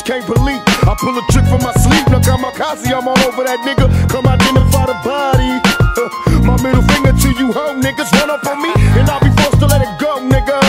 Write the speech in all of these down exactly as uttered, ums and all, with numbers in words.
can't believe I pull a trick from my sleep. Now kamikaze, I'm all over that nigga. Come identify the body. My middle finger to you hoe niggas. Run up on me and I'll be forced to let it go, nigga.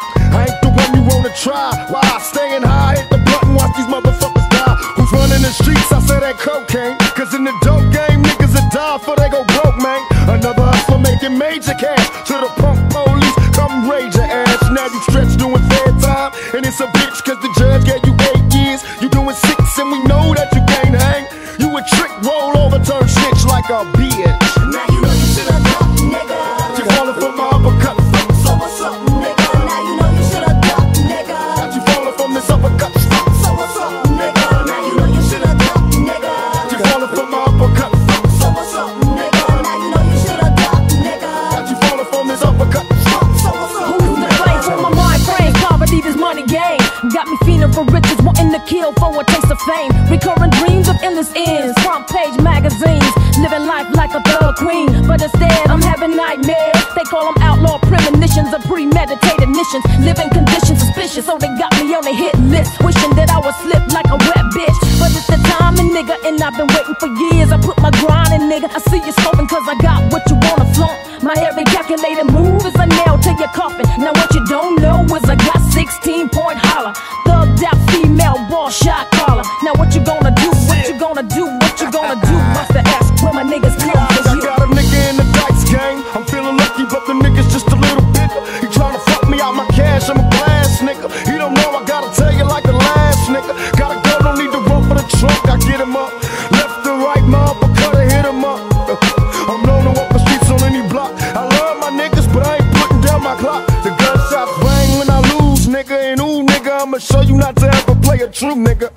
I ain't the one you wanna try. Why I staying high, hit the button, watch these motherfuckers die. Who's running the streets? I say that cocaine. Cause in the dope game, niggas will die before they go broke, man. Another hustler making major cash. To the punk police, come raise your ass. Now you stretch doing fair time. And it's a bitch cause the judge gave you eight years. You doing six and we know that you can't hang. You a trick, roll over, turn snitch like a bitch. Now you know you should've ducked, nigga. You falling for my uppercut. So what's up, nigga? Now you know you should've ducked, nigga. Got you falling from this uppercut. So what's up, nigga? Now you know you should've ducked, nigga. You falling for my uppercut. So what's up, nigga? Now you know you should've ducked, nigga. Got you falling from this uppercut. So what's up, Who's to blame for my mind frame? Poverty, this money game got me feeling for riches, wanting to kill for a taste of fame. Recurring dreams of endless ends, front page magazines, living life like a thug queen. But instead, I'm having nightmares. They call them outlaw premonitions of premeditated missions. Living conditions suspicious, so they got me on a hit list. Wishing that I would slip like a wet bitch. But it's the timing, nigga, and I've been waiting for years. I put my grind in, nigga. I see you smoking cause I got what you wanna flaunt. My every calculated move is a nail to your coffin. Now what you don't know is I got sixteen point holler. Thugged out female ball shot caller. Now what you gonna do? What you gonna do? What you gonna do? Must have asked where my niggas come for I you. got a nigga in the dice game. I'm feeling lucky, but the nigga's just a little bigger. He tryna fuck me out my cash, I'm a blast nigga. He don't know I gotta tell you like the last nigga. Gotta go, don't need to run for the trunk. I get him up, left and right, my uppercut, I hit him up. I'm known to walk the streets on any block. I love my niggas, but I ain't putting down my clock. The gunshots bang when I lose, nigga. And ooh, nigga, I'ma show you not to ever play a true nigga.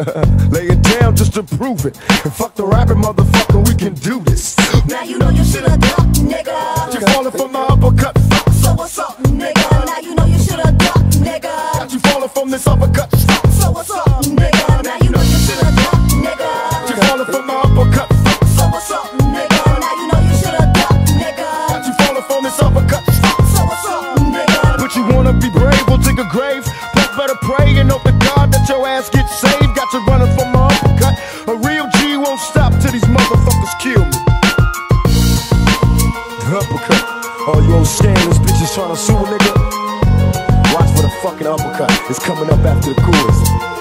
Lay it down just to prove it. And fuck the rapping, motherfucker, we can do this. Now you know you should've ducked, nigga. You falling for my uppercut. So what's up, nigga? Now you know you should've ducked, nigga. Got you falling from this uppercut. So what's up, nigga? Now you know you should've ducked, nigga. You falling for my uppercut. So what's up, nigga? Now you know you should've ducked, nigga. Got you falling from this uppercut. So what's up, nigga? But you wanna be brave, we'll dig a grave. Plus better pray and hope to God that your ass gets saved. Got you running from my uppercut. A real G won't stop till these motherfuckers kill me. The uppercut. All you old scandalous bitches trying to sue a nigga. Watch for the fucking uppercut. It's coming up after the chorus.